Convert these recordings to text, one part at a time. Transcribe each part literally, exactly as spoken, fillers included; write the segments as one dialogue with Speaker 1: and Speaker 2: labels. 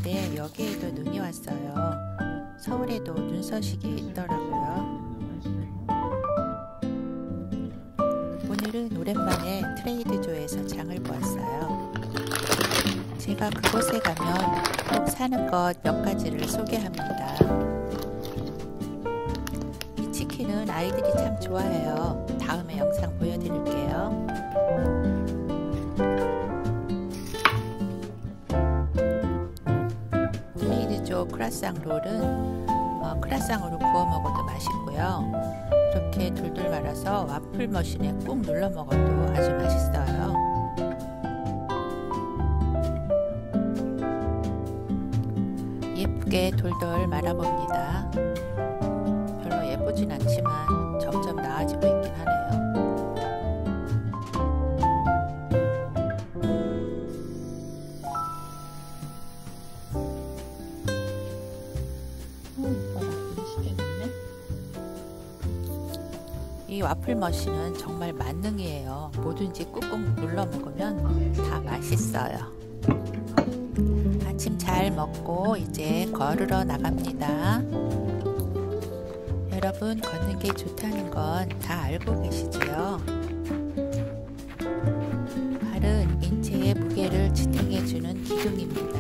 Speaker 1: 왔는데 여기에도 눈이 왔어요. 서울에도 눈 소식이 있더라고요. 오늘은 오랜만에 트레이드조에서 장을 보았어요. 제가 그곳에 가면 꼭 사는 것 몇 가지를 소개합니다. 이 치킨은 아이들이 참 좋아해요. 다음에 영상 보여드릴게요. 트레이드조 크라상 롤은 어, 크라상으로 구워 먹어도 맛있고요. 이렇게 돌돌 말아서 와플 머신에 꾹 눌러 먹어도 아주 맛있어요. 예쁘게 돌돌 말아봅니다. 별로 예쁘진 않지만 점점 나아지고 있긴 하네요. 이 와플 머신은 정말 만능이에요. 뭐든지 꾹꾹 눌러 먹으면 다 맛있어요. 아침 잘 먹고 이제 걸으러 나갑니다. 여러분, 걷는 게 좋다는 건 다 알고 계시지요? 발은 인체의 무게를 지탱해주는 기둥입니다.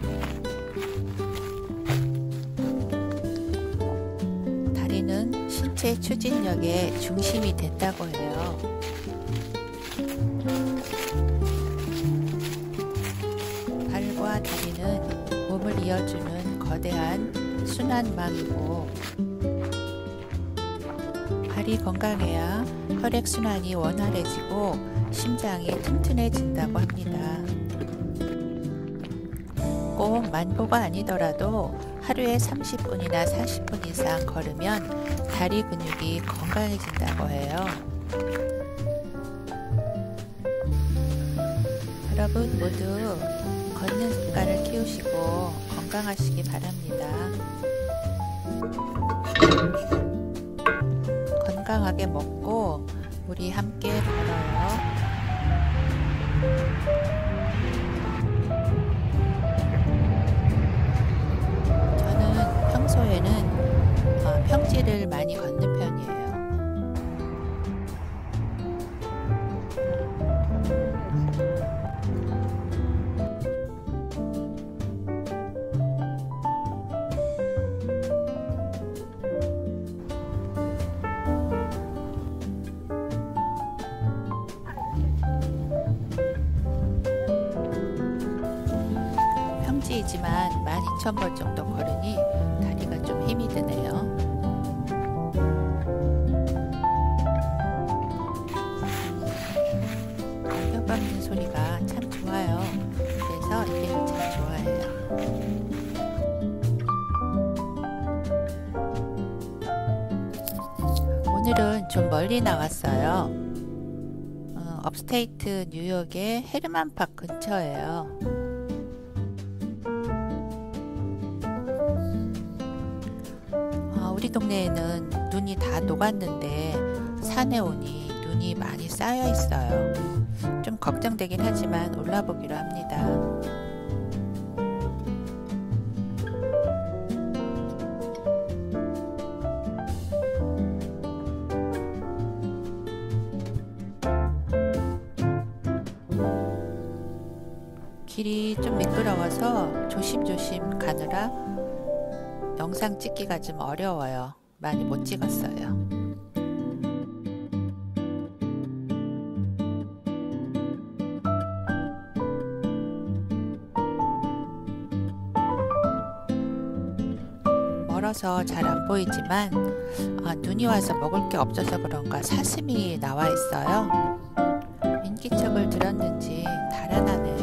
Speaker 1: 다리는 신체 추진력의 중심이 된다고 해요. 발과 다리는 몸을 이어주는 거대한 순환망이고, 발이 건강해야 혈액순환이 원활해지고 심장이 튼튼해진다고 합니다. 꼭 만보가 아니더라도 하루에 삼십 분이나 사십 분 이상 걸으면 다리 근육이 건강해진다고 해요. 여러분 모두 걷는 습관을 키우시고 건강하시기 바랍니다. 건강하게 먹고 우리 함께 걸어요. 저는 평소에는 어, 평지를 많이 걷는 편이에요. 평지이지만 만 이천 번 정도 걸으니 다리가 좀 힘이 드네요. 낙엽 밟는 소리가 참 좋아요. 그래서 이게 참 좋아해요. 오늘은 좀 멀리 나왔어요. 어, 업스테이트 뉴욕의 헤르만파크 근처예요. 우리 동네에는 눈이 다 녹았는데 산에 오니 눈이 많이 쌓여 있어요. 좀 걱정되긴 하지만 올라보기로 합니다. 길이 좀 미끄러워서 조심조심 가느라 영상 찍기가 좀 어려워요. 많이 못 찍었어요. 멀어서 잘 안 보이지만 아, 눈이 와서 먹을 게 없어서 그런가 사슴이 나와 있어요. 인기척을 들었는지 달아나네요.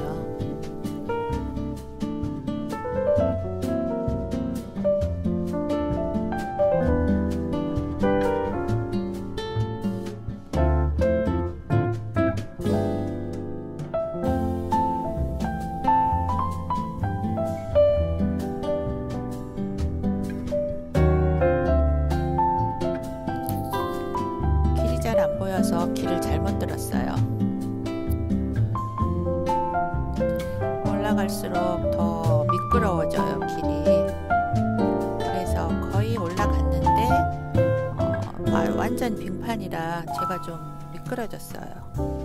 Speaker 1: 안 보여서 길을 잘못 들었어요. 올라갈수록 더 미끄러워져요, 길이. 그래서 거의 올라갔는데 어, 아, 완전 빙판이라 제가 좀 미끄러졌어요.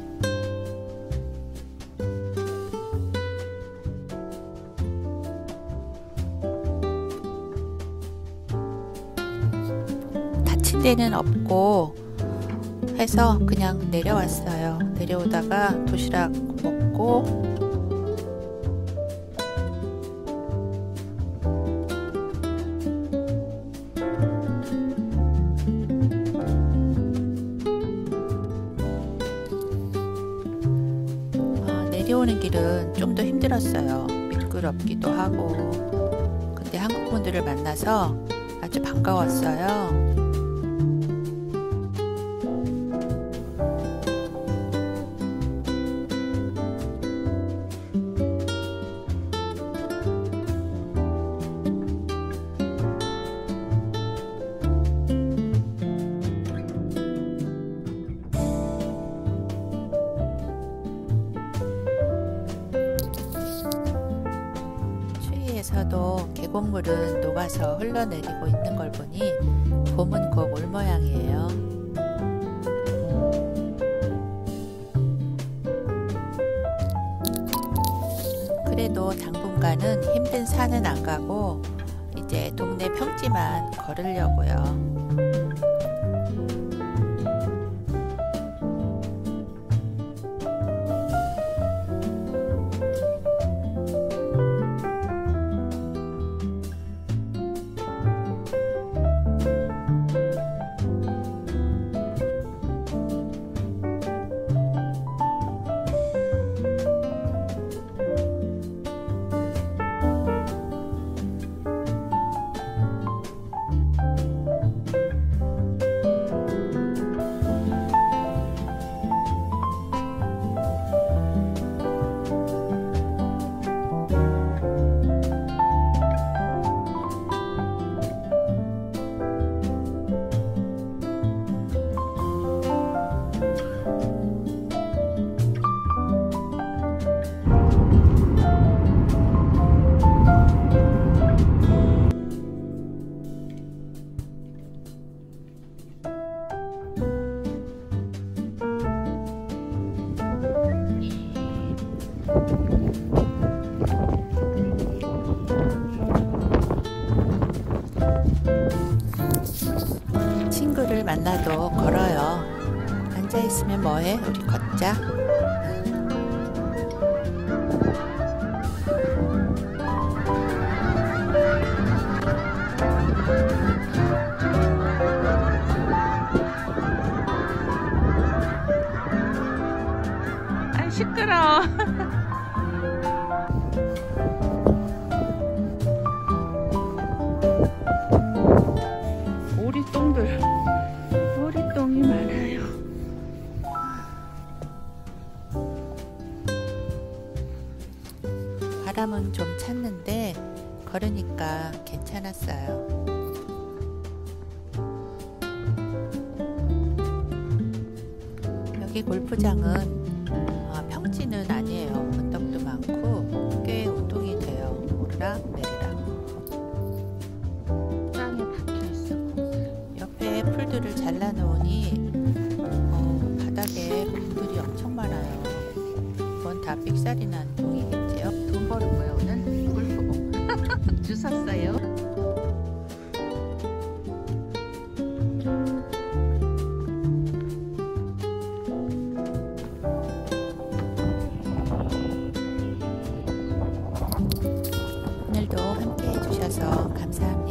Speaker 1: 다친 데는 없고 해서 그냥 내려왔어요. 내려오다가 도시락 먹고 아, 내려오는 길은 좀 더 힘들었어요. 미끄럽기도 하고. 근데 한국 분들을 만나서 아주 반가웠어요. 에서도 계곡물은 녹아서 흘러내리고 있는 걸 보니 봄은 곧 올 모양이에요. 그래도 당분간은 힘든 산은 안 가고 이제 동네 평지만 걸으려고요. 친구를 만나도 걸어요. 앉아있으면 뭐해? 우리 걷자. 아, 시끄러워. 오리똥들, 오리똥이 많아요. 바람은 좀 찼는데 걸으니까 괜찮았어요. 여기 골프장은 어, 평지는 아니에요. 언덕도 많고 꽤 운동이 돼요. 오르락 내리락. 풀들을 잘라놓으니 어, 바닥에 공들이 엄청 많아요. 이건 다 삑사리 난 공이겠지요? 돈 버는 거예요 오늘? 골프공 주웠어요. 오늘도 함께 해주셔서 감사합니다.